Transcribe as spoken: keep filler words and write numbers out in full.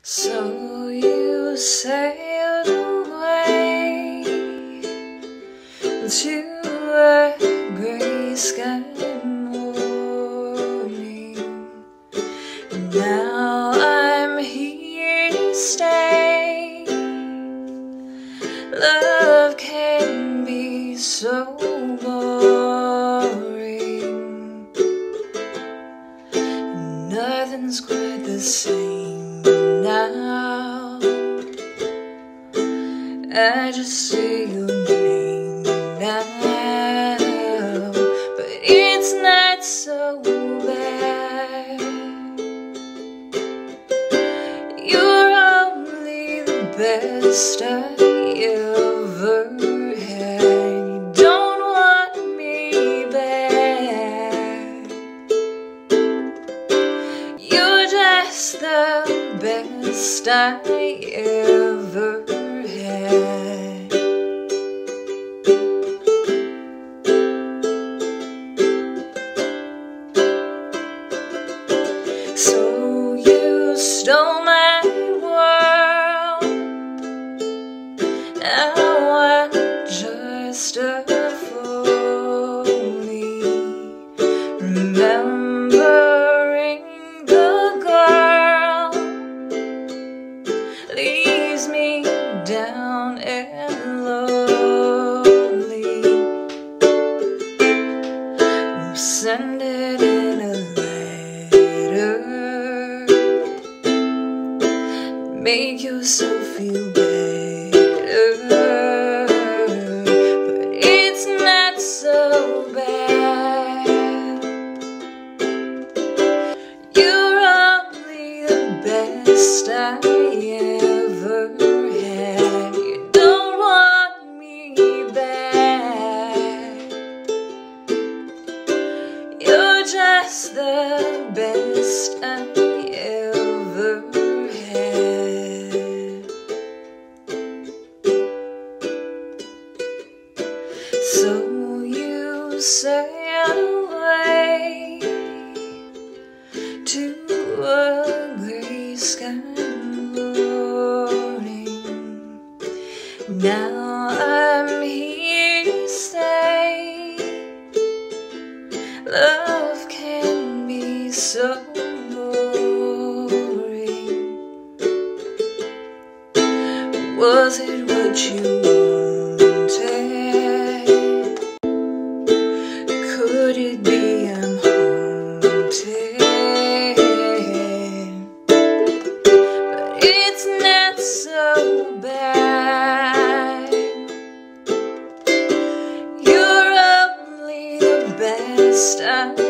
So you sailed away to a gray sky morning. Now I'm here to stay. Love can be so boring. Nothing's quite the same now. I just say your name now, but it's not so bad. You're only the best I ever had. You don't want me back. You're just the best I ever had. So you stole my world. Now I'm just a phony, remembering the girl leaves me down and lonely. You send it in a letter, make yourself feel better, but it's not so bad. You're only the best I ever had. You don't want me back. You're just the best I ever had. So you sailed away to a gray sky morning. Now I'm here to say love can be so boring. Was it what you wanted? Could it be I'm haunted? But it's not so bad. You're only the best I